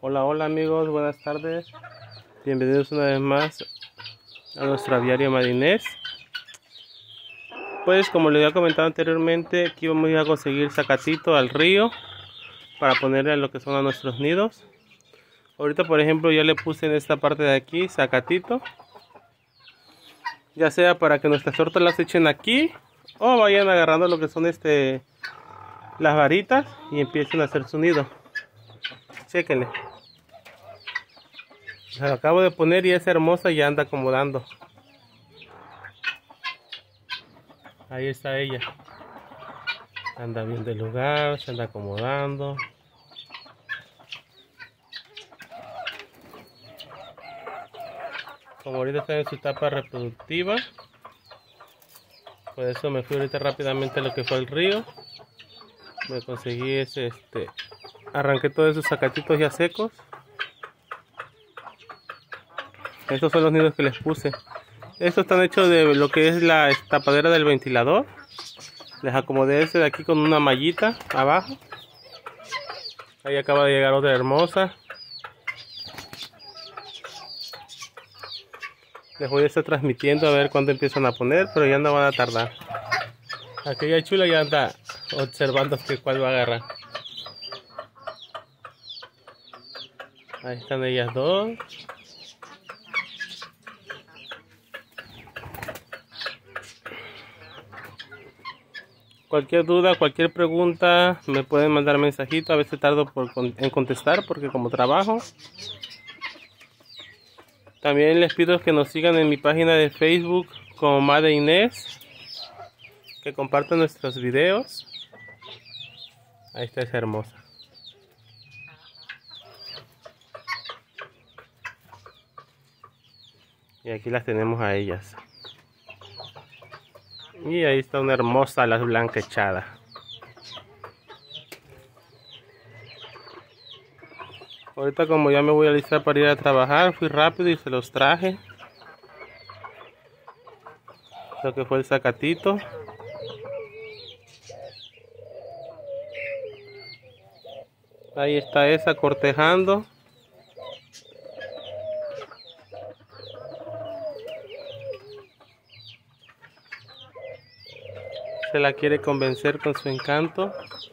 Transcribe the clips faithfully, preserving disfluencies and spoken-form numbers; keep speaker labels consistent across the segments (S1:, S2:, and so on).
S1: Hola, hola amigos, buenas tardes. Bienvenidos una vez más a nuestro aviario Marinés. Pues como les había comentado anteriormente, aquí vamos a ir a conseguir zacatito al río para ponerle a lo que son a nuestros nidos. Ahorita por ejemplo ya le puse en esta parte de aquí zacatito, ya sea para que nuestras tórtolas se echen aquí o vayan agarrando lo que son este las varitas y empiecen a hacer su nido. Chéquenle, la acabo de poner y es hermosa y ya anda acomodando. Ahí está ella, anda viendo el lugar, se anda acomodando. Como ahorita está en su etapa reproductiva, por eso me fui ahorita rápidamente a lo que fue el río. Me conseguí ese, este, arranqué todos esos zacatitos ya secos. Estos son los nidos que les puse. Estos están hechos de lo que es la tapadera del ventilador. Les acomodé ese de aquí con una mallita abajo. Ahí acaba de llegar otra hermosa. Les voy a estar transmitiendo a ver cuándo empiezan a poner, pero ya no van a tardar. Aquella chula ya anda observando que cuál va a agarrar. Ahí están ellas dos. Cualquier duda, cualquier pregunta, me pueden mandar mensajito. A veces tardo por, en contestar porque como trabajo. También les pido que nos sigan en mi página de Facebook como Madre Inés, que compartan nuestros videos. Ahí está esa hermosa. Y aquí las tenemos a ellas. Y ahí está una hermosa, la blanca echada. Ahorita como ya me voy a alistar para ir a trabajar, fui rápido y se los traje. Lo que fue el zacatito. Ahí está esa cortejando. Se la quiere convencer con su encanto.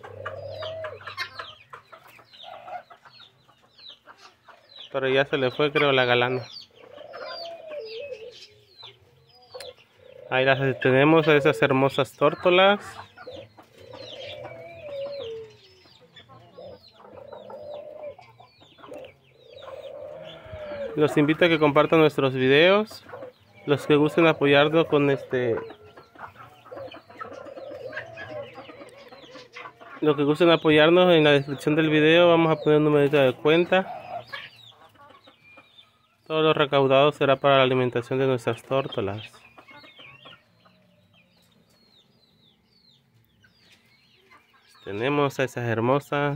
S1: Pero ya se le fue, creo, la galana. Ahí las tenemos a esas hermosas tórtolas. Los invito a que compartan nuestros videos. Los que gusten apoyarnos con este... Los que gusten apoyarnos, en la descripción del video vamos a poner un numerito de cuenta. Todo lo recaudado será para la alimentación de nuestras tórtolas. Tenemos a esas hermosas.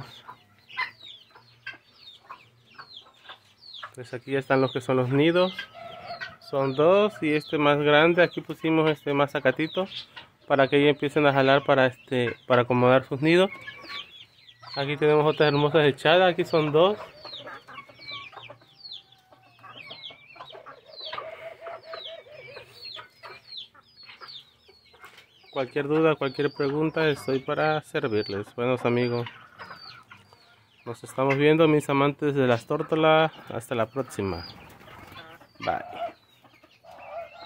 S1: Pues aquí ya están los que son los nidos. Son dos y este más grande. Aquí pusimos este más zacatito para que ellos empiecen a jalar para este para acomodar sus nidos. Aquí tenemos otras hermosas echadas. Aquí son dos. Cualquier duda, cualquier pregunta, estoy para servirles. Buenos amigos, nos estamos viendo, mis amantes de las tórtolas. Hasta la próxima. Bye.